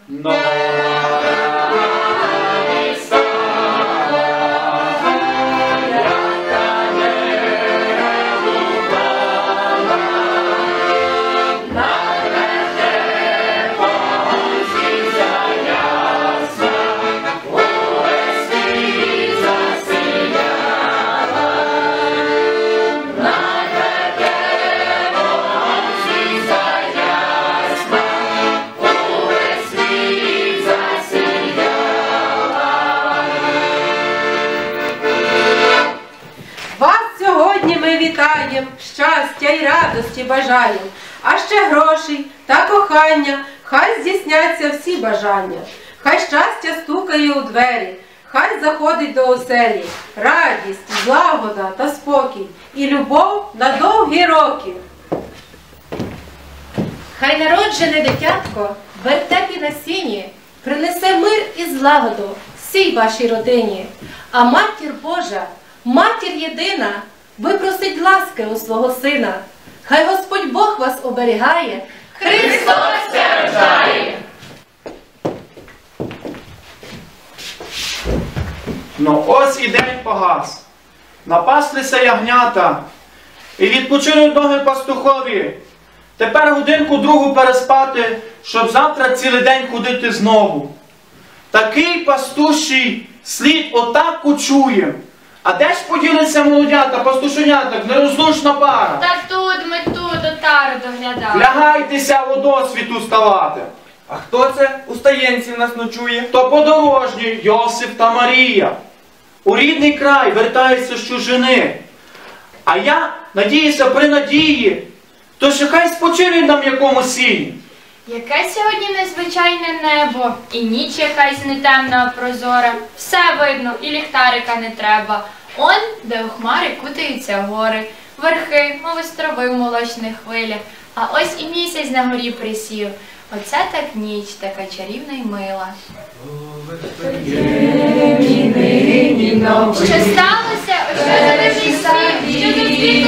Щастя й радості бажаєм, а ще грошей та кохання, хай здійсняться всі бажання. Хай щастя стукає у двері, хай заходить до оселі, радість, злагода та спокій і любов на довгі роки. Хай народжене дитятко в вертепі на сіні принесе мир і злагоду всій вашій родині. А Матір Божа, Матір єдина, випросить ласки у свого сина. Хай Господь Бог вас оберігає, Христос рождає. Ну ось і день погас. Напаслися ягнята і відпочинуть ноги пастухові. Тепер годинку другу переспати, щоб завтра цілий день ходити знову. Такий пастуший слід отак кучує. А де ж поділися молодята, пастушенята, нерозлучна пара? Та тут ми отару доглядали. Лягайтеся водосвіту ставати. А хто це у стаєнці в нас ночує? То подорожні Йосип та Марія. У рідний край вертаються з чужини. А я надіюся при надії, то що хай спочинуть на м'якому сіні. Яке сьогодні незвичайне небо, і ніч якась не темна, а прозора. Все видно, і ліхтарика не треба. Он, де у хмари кутаються гори, верхи, мов острови в молочних хвилях. А ось і місяць на горі присів. Оце так ніч, така чарівна й мила. Що сталося? Ось що за дивний світ? Що тут світло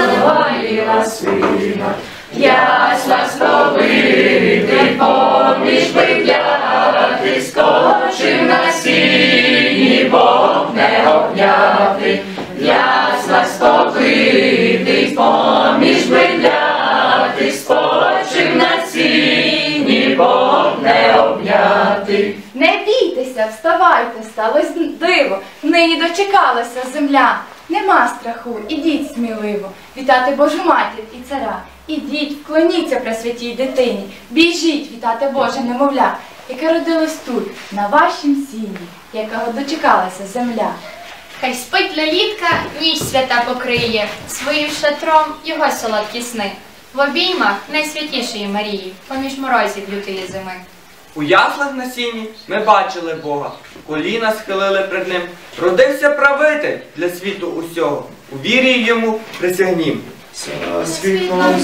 згоріло? Ясла сповитий, поміж видяти, скочив на сіні, Бог не обняти. Ясла сповитий, поміж видяти, скочив на сіні, Бог не обняти. Не бійтеся, вставайте, сталось диво, нині дочекалася земля. Нема страху, ідіть сміливо, вітати Божу матір і царя. Ідіть, вклоніться пресвятій дитині, біжіть вітати Боже немовля, яке родилось тут, на вашім сіні, якого дочекалася земля. Хай спить лелітка, ніч свята покриє, своїм шатром його солодкі сни. В обіймах найсвятішої Марії, поміж морозів лютої зими. У яслах на сіні ми бачили Бога, коліна схилили пред ним. Родився правитель для світу усього, у вірі йому присягнім. За світлом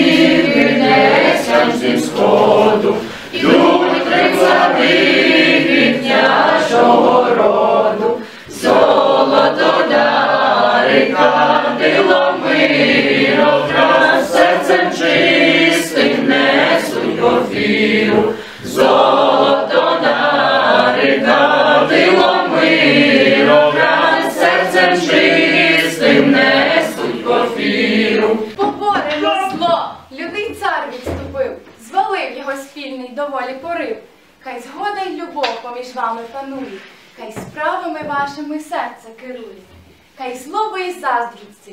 звірнеться зі сходу, йдуть три цари від княжого роду. Золото дари, кадило миру, враз серцем чистим несуть офіру. Золото дари, кадило миру, враз серцем чистим несуть офіру. Поборено зло, лютий цар відступив, звалив його спільний доволі порив. Хай згода й любов поміж вами панує, хай справами вашими серце керує. Хай злоби й заздрості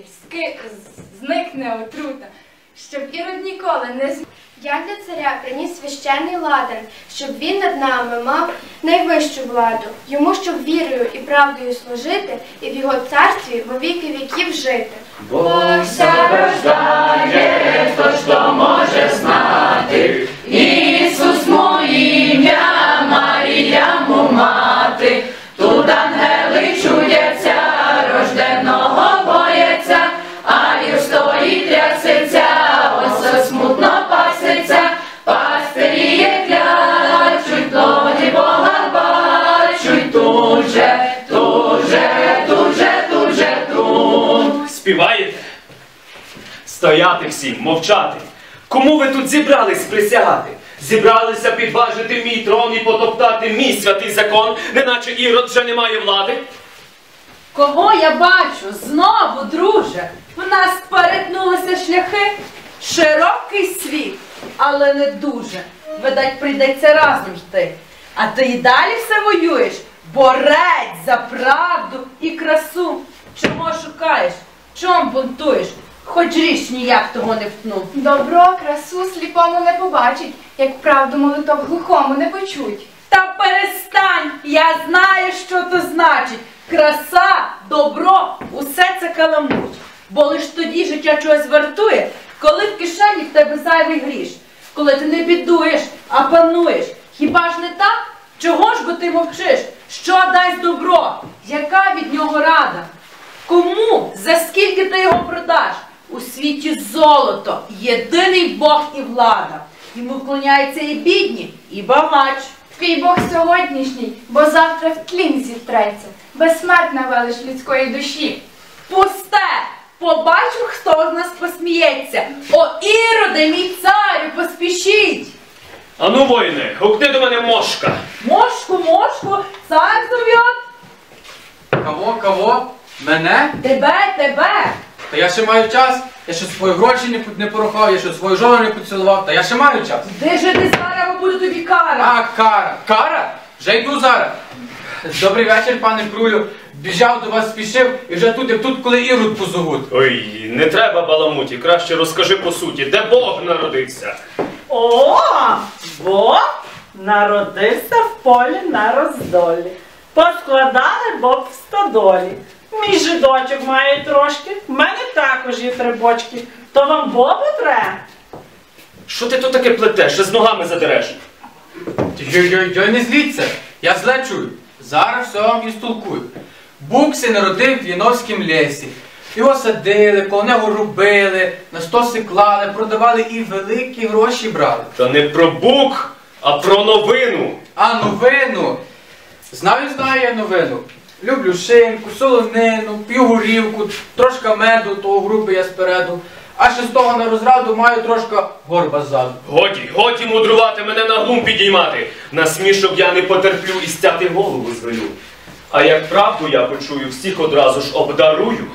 зникне отрута, щоб ірод ніколи не зміг. Я для царя приніс священний ладан, щоб він над нами мав найвищу владу, йому, щоб вірою і правдою служити, і в його царстві во віки віків жити. Бог ся рождає, хто ж то може знати, Ісус моє ім'я, Марія му мати. Тут ангели чудяться, рожденого бояться, а вір стоїть трясеться, оса смутно паситься, пастирі клячуть, плоді Бога бачуть, тут же, тут же, тут же, тут же, тут. Співаєте? Стояти всім, мовчати. Кому ви тут зібрались присягати? Зібралися підважити мій трон і потоптати мій святий закон, неначе Ірод вже не має влади? Кого я бачу? Знову, друже, в нас перетнулися шляхи. Широкий світ, але не дуже. Видать, прийдеться разом йти. А ти й далі все воюєш? Борець за правду і красу. Чого шукаєш? Чом бунтуєш? Хоч річ ніяк того не втну. Добро, красу сліпому не побачить, як правду молитов глухому не почуть. Та перестань! Я знаю, що то значить. Краса, добро, усе це каламуть. Бо лиш тоді життя чогось вартує, коли в кишені в тебе зайвий гріш. Коли ти не бідуєш, а пануєш. Хіба ж не так? Чого ж бо ти мовчиш? Що дасть добро? Яка від нього рада? Кому? За скільки ти його продаш? У світі золото, єдиний Бог і влада. Йому вклоняються і бідні, і багач. Твій Бог сьогоднішній, бо завтра в тлін зітреться. Безсмертна велич людської душі. Пусте! Побачу, хто з нас посміється. О, Іроде, мій царю, поспішіть! Ану, воїне, гукни до мене мошка. Мошку, цар зовет! Кого? Мене? Тебе! Та я ще маю час. Я ще свої гроші не порахував, я ще свою жону не поцілував. Та я ще маю час. Де ж ти зараз, бо буде тобі кара? А, кара. Кара? Вже йду зараз. Добрий вечір, пане Крулю. Біжав до вас, спішив і вже тут, як тут, коли Ірод позовуть. Ой, не треба баламуті, краще розкажи по суті, де Бог народився? О, Бог народився в полі на роздолі. Поскладали Бог в стодолі. Мій жидочок має трошки, в мене також є 3 бочки. То вам Богу треба? Що ти тут таке плетеш, що з ногами задереш? Йой, не зліться. Я зле чую. Зараз все вам і столкую. Бук се народив в Яновськім лісі. Його садили, коло нього рубили, на стоси клали, продавали і великі гроші брали. Та не про бук, а про новину. А новину? Знаю я новину. Люблю шинку, солонину, п'ю горівку, трошка меду, того груби я спереду. А ще з того на розраду маю трошка горба ззаду. Годі мудрувати, мене на глум підіймати. На смішок я не потерплю і стяти голову звелю. А як правду я почую, всіх одразу ж обдарую.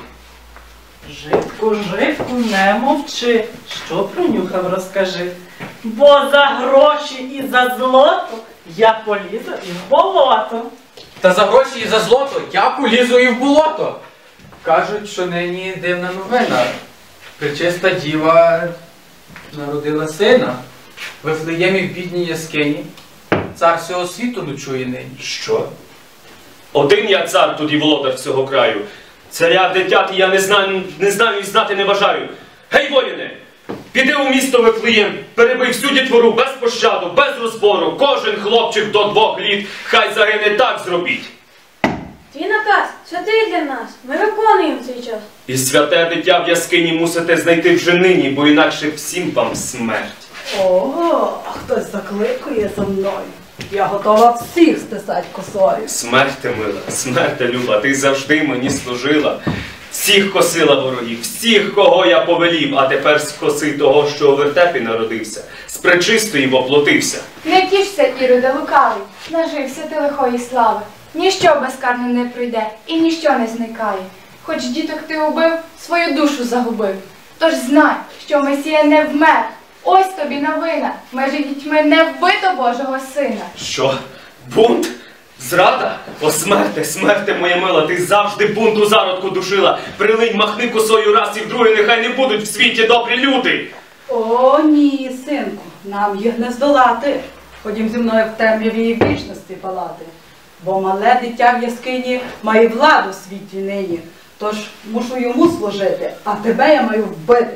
Живку, не мовчи, що пронюхав, розкажи. Бо за гроші і за злото я полізу і в болото. Та за гроші і за злото я полізу і в болото. Кажуть, що нині дивна новина. Пречиста діва народила сина. В Вифлеємі в бідній яскині. Цар всього світу ночує нині. Що? Один я цар тут і володар всього краю. Царя дитяти я не знаю і знати не бажаю. Гей, воїне! Піди у місто Вифлеєм, перебий всю дітвору без пощаду, без розбору. Кожен хлопчик до 2 літ, хай загине, так зробіть. Твій наказ святий для нас, ми виконуємо цей час. І святе дитя в яскині мусите знайти вже нині, бо інакше всім вам смерть. Ого, а хтось закликує за мною. Я готова всіх стисать косою. Смерть мила, смерть люба, ти завжди мені служила. Всіх косила ворогів, всіх, кого я повелів, а тепер скоси того, що у вертепі народився, з пречистої воплотився. Не тішся, Іроде лукавий, нажився ти лихої слави. Ніщо безкарно не пройде і ніщо не зникає. Хоч діток ти убив, свою душу загубив. Тож знай, що Месія не вмер. Ось тобі новина, межі дітьми не вбито Божого Сина. Що? Бунт? Зрада? О, смерте, моя мила, ти завжди бунт у зародку душила. Прилинь, махни косою раз і вдруге, нехай не будуть в світі добрі люди. О, ні, синку, нам їх не здолати. Ходім зі мною в темряві і вічності палати. Бо мале дитя в яскині має владу в світі нині. Тож мушу йому служити, а тебе я маю вбити.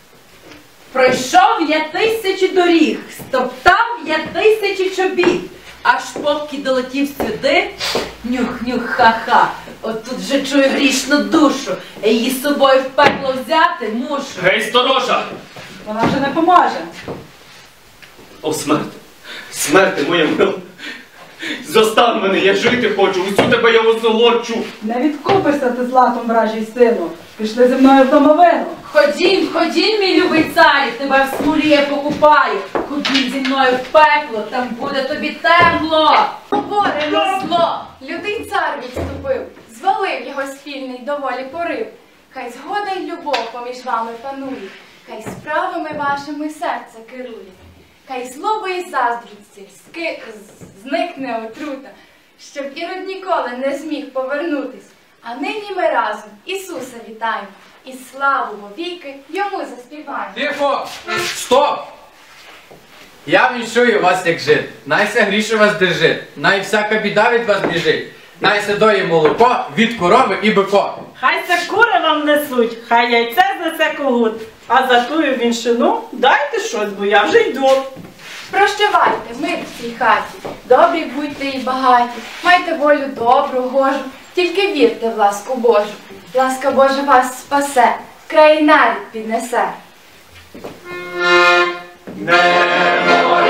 Пройшов я 1000 доріг, стоптав я 1000 чобіт, аж поки долетів сюди, нюх-нюх, ха-ха, отут вже чую грішну душу, її з собою в пекло взяти мушу. Гей, сторожа! Вона вже не поможе. О, смерте, моя мила, Зостав мене, я жити хочу, усю тебе я озолочу. Не відкупишся ти златом, вражий сину. Пішли зі мною в домовину. Ходім, ходім, мій любий царю, тебе в смолі я покупаю. Ходім зі мною в пекло, там буде тобі тепло. Поборемо зло, лютий цар відступив, звалив його спільний доволі порив. Хай згода й любов поміж вами панує, хай справами вашими серце керує. Хай злоби й заздрості зникне отрута, щоб Ірод ніколи не зміг повернутись. А нині ми разом Ісуса вітаємо, і славу вовіки йому заспіваємо. Тихо! Стоп! Я віншую вас, як жит. Найся гріше вас держить, най всяка біда від вас біжить. Най седоє молоко від корови і бико. Хай це кури вам несуть, хай яйце знесе когут. А за тую віншину дайте щось, бо я вже йду. Прощавайте, мир в цій хаті, добрі будьте і багаті, майте волю добру, гожу, тільки вірте в ласку Божу. Ласка Божа вас спасе, край нарід піднесе. Не